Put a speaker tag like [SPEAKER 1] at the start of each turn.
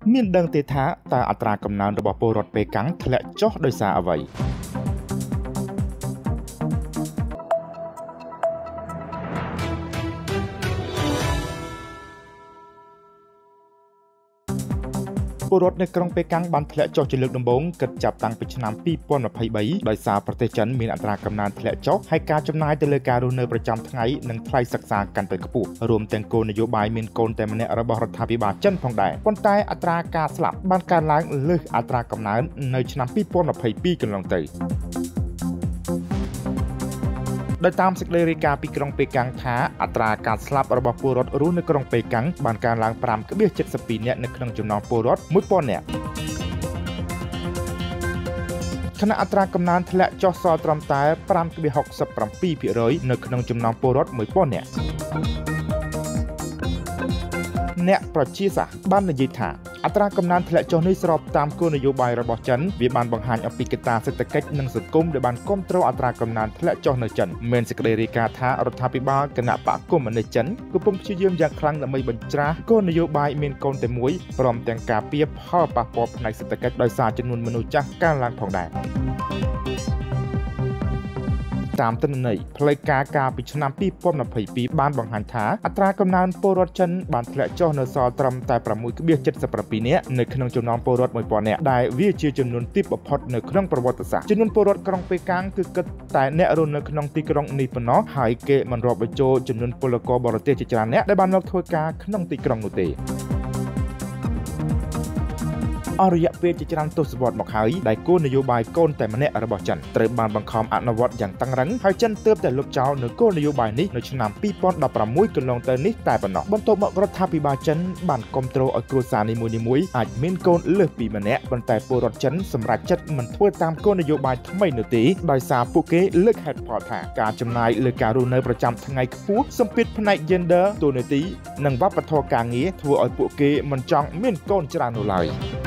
[SPEAKER 1] មានដឹងទេថាតើអត្រាកំណើនរបស់ពលរដ្ឋប៉េកាំងធ្លាក់ចុះដោយសារអ្វីពលរដ្ឋនៅក្រុងប៉េកាំងបានធ្លាក់ចុះជាលើកដំបូងគិតចាប់តាំងពីឆ្នាំ2023ដោយសារប្រទេសចិនមានអត្រាកំណើនធ្លាក់ចុះហើយការចំណាយទៅលើការរស់នៅប្រចាំថ្ងៃនិងថ្លៃសិក្សាកាន់តែខ្ពស់រួមទាំងគោលនយោបាយមានកូនតែម្នាក់របស់រដ្ឋាភិបាលចិនផងដែរប៉ុន្តែអត្រាការស្លាប់បានកើនឡើងលើសអត្រាកំណើននៅឆ្នាំ2022កន្លងទៅដោយតាមសេចក្តីរាយការណ៍ពីក្រុងប៉េកាំងថាអត្រាការស្លាប់របស់ពលរដ្ឋរស់នៅក្រុងប៉េកាំងបានកើនឡើង 5.72 នាក់នៅក្នុងចំណោមពលរដ្ឋ 1000 នាក់ខណៈអត្រាកំណើនធ្លាក់ចុះសល់ត្រឹមតែ 5.67% នៅក្នុងចំណោមពលរដ្ឋ 1000 នាក់អ្នកប្រជាសាស្ត្របាននិយាយថាអត្រាកំណើនធ្លាក់ចុះនេះស្របតាមគោលនយោបាយរបស់ចិនវាបានបង្ហាញអំពីកត្តាសេដ្ឋកិច្ចនិងសង្គមដែលបានគ្រប់គ្រងអត្រាកំណើនធ្លាក់ចុះនៅចិនមានសេចក្តីរាយការណ៍ថារដ្ឋាភិបាលគណៈបកកុម្មុយនីសចិនកំពុងព្យាយាមយ៉ាងខ្លាំងដើម្បីបញ្ច្រាសគោលនយោបាយមានកូនតែមួយព្រមទាំងការពារផលប៉ះពាល់ផ្នែកសេដ្ឋកិច្ចដោយសារចំនួនមនុស្សចាស់កើនឡើងផងដែរតាមទិន្នន័យផ្លូវការកាលពីឆ្នាំ2022បានបង្ហាញថាអត្រាកំណើនពលរដ្ឋចិនបានធ្លាក់ចុះនៅសល់ត្រឹមតែ 6.77 នាក់នៅក្នុងចំណោមពលរដ្ឋ 1000 នាក់ដែលវាជាចំនួនទាបបំផុតនៅក្នុងប្រវត្តិសាស្ត្រចំនួនពលរដ្ឋក្រុងប៉េកាំងគឺគិតតែអ្នករស់នៅក្នុងទីក្រុងនេះប៉ុណ្ណោះហើយគេមិនរាប់បញ្ចូលចំនួនពលករបរទេសជាច្រើនអ្នកដែលបានមកធ្វើការក្នុងទីក្រុងនោះទេអររយៈពេលជាច្រើនទសវត្សរ៍មកហើយដែលគោលនយោបាយកូនតែម្នាក់របស់ចិនត្រូវបានបង្ខំអនុវត្តយ៉ាងតឹងរ៉ឹងហើយចិនទើបតែលុបចោលនៅគោលនយោបាយនេះនៅឆ្នាំ2016កន្លងទៅនេះតែប៉ុណ្ណោះបន្ទាប់មករដ្ឋាភិបាលចិនបានគ្រប់គ្រងឲ្យគ្រួសារនីមួយៗអាចមានកូនលើសពីម្នាក់ប៉ុន្តែពលរដ្ឋចិនសម្រេចចិត្តមិនធ្វើតាមគោលនយោបាយថ្មីនោះទេដោយសារពួកគេលើកហេតុផលថាការចំណាយលើការរស់នៅប្រចាំថ្ងៃខ្ពស់សម្ពាធផ្នែក gender តួនាទីនិងវប្បធម៌ការងារធ្វើឲ្យពួកគេមិនចង់មានកូនច្រើននោះឡើយ